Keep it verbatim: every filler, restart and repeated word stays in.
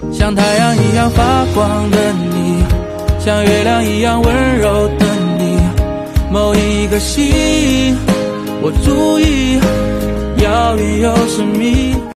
像太阳一样发光的你，像月亮一样温柔的你，某一个心，我注意，遥远又神秘。